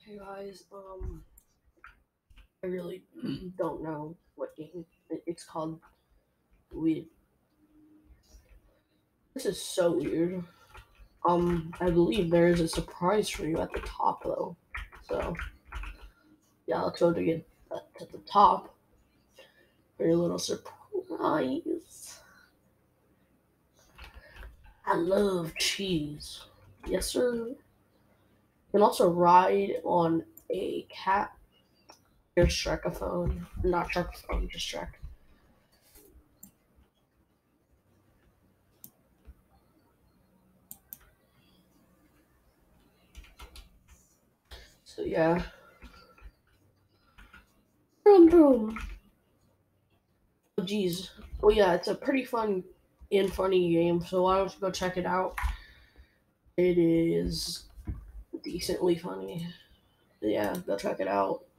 Hey guys, I really don't know what game it's called. Weird. This is so weird. I believe there is a surprise for you at the top though. So yeah, let's go to get to the top for your little surprise. I love cheese. Yes, sir. You can also ride on a cat. Here's Shrekaphone. Not Shrekaphone, just Shrek. So yeah. Boom, boom. Oh, geez. Well, yeah, it's a pretty fun and funny game, so why don't you go check it out? It is decently funny. Yeah, go check it out.